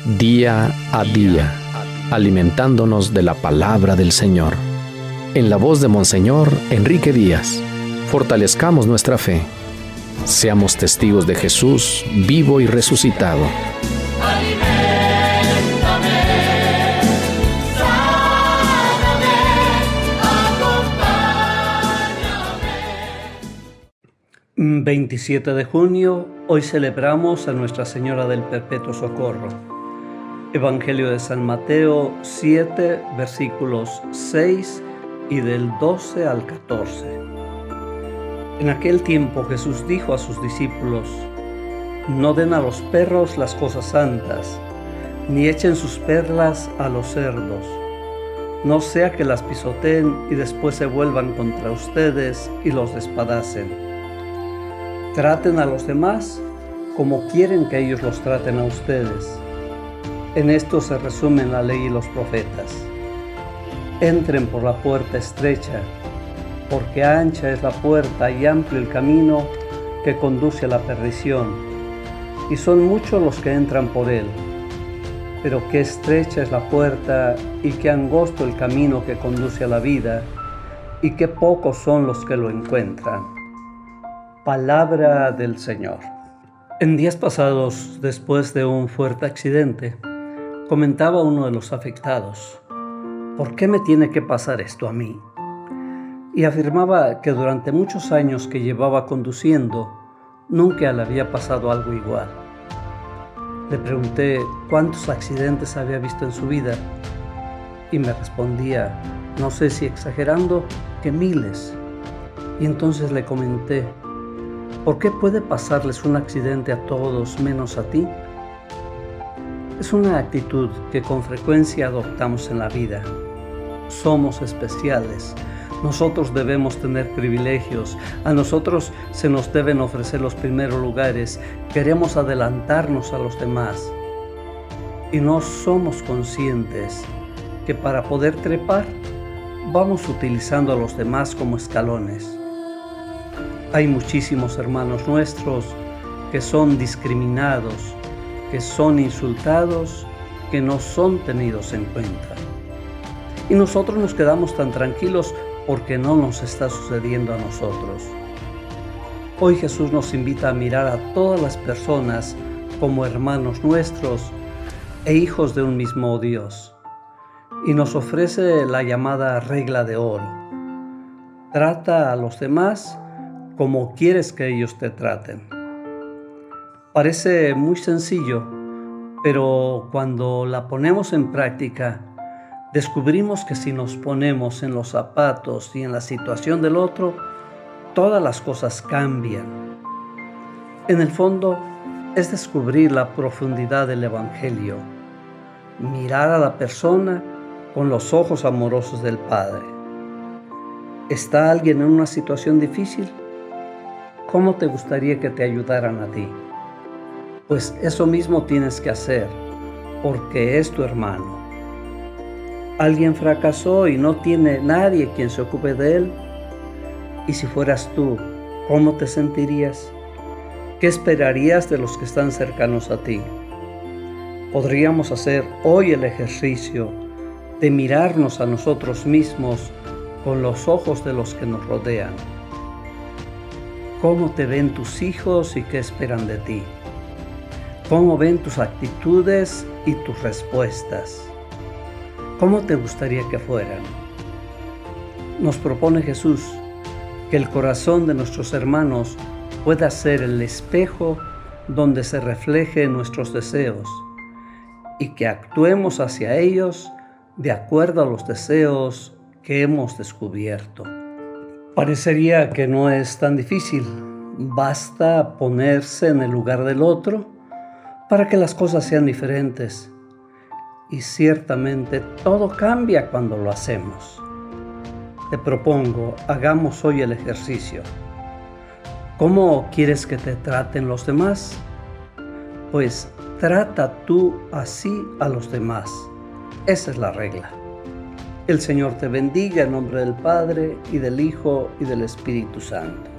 día a día, alimentándonos de la palabra del Señor. En la voz de Monseñor Enrique Díaz, fortalezcamos nuestra fe. Seamos testigos de Jesús vivo y resucitado. Aliméntame, sáname, acompáñame. 27 de junio, hoy celebramos a Nuestra Señora del Perpetuo Socorro. Evangelio de San Mateo 7, versículos 6 y del 12 al 14. En aquel tiempo Jesús dijo a sus discípulos: no den a los perros las cosas santas, ni echen sus perlas a los cerdos, no sea que las pisoteen y después se vuelvan contra ustedes y los despadacen. Traten a los demás como quieren que ellos los traten a ustedes. En esto se resumen la ley y los profetas. Entren por la puerta estrecha, porque ancha es la puerta y amplio el camino que conduce a la perdición, y son muchos los que entran por él. Pero qué estrecha es la puerta y qué angosto el camino que conduce a la vida, y qué pocos son los que lo encuentran. Palabra del Señor. En días pasados, después de un fuerte accidente, comentaba uno de los afectados: ¿por qué me tiene que pasar esto a mí? Y afirmaba que durante muchos años que llevaba conduciendo, nunca le había pasado algo igual. Le pregunté cuántos accidentes había visto en su vida y me respondía, no sé si exagerando, que miles. Y entonces le comenté: ¿por qué puede pasarles un accidente a todos menos a ti? Es una actitud que con frecuencia adoptamos en la vida. Somos especiales. Nosotros debemos tener privilegios. A nosotros se nos deben ofrecer los primeros lugares. Queremos adelantarnos a los demás. Y no somos conscientes que para poder trepar, vamos utilizando a los demás como escalones. Hay muchísimos hermanos nuestros que son discriminados, que son insultados, que no son tenidos en cuenta. Y nosotros nos quedamos tan tranquilos porque no nos está sucediendo a nosotros. Hoy Jesús nos invita a mirar a todas las personas como hermanos nuestros e hijos de un mismo Dios. Y nos ofrece la llamada regla de oro. Trata a los demás como quieres que ellos te traten. Parece muy sencillo, pero cuando la ponemos en práctica, descubrimos que si nos ponemos en los zapatos y en la situación del otro, todas las cosas cambian. En el fondo, es descubrir la profundidad del Evangelio, mirar a la persona con los ojos amorosos del Padre. ¿Está alguien en una situación difícil? ¿Cómo te gustaría que te ayudaran a ti? Pues eso mismo tienes que hacer, porque es tu hermano. Alguien fracasó y no tiene nadie quien se ocupe de él. Y si fueras tú, ¿cómo te sentirías? ¿Qué esperarías de los que están cercanos a ti? Podríamos hacer hoy el ejercicio de mirarnos a nosotros mismos con los ojos de los que nos rodean. ¿Cómo te ven tus hijos y qué esperan de ti? ¿Cómo ven tus actitudes y tus respuestas? ¿Cómo te gustaría que fueran? Nos propone Jesús que el corazón de nuestros hermanos pueda ser el espejo donde se reflejen nuestros deseos y que actuemos hacia ellos de acuerdo a los deseos que hemos descubierto. Parecería que no es tan difícil. Basta ponerse en el lugar del otro para que las cosas sean diferentes. Y ciertamente todo cambia cuando lo hacemos. Te propongo, hagamos hoy el ejercicio. ¿Cómo quieres que te traten los demás? Pues trata tú así a los demás. Esa es la regla. El Señor te bendiga en nombre del Padre, y del Hijo, y del Espíritu Santo.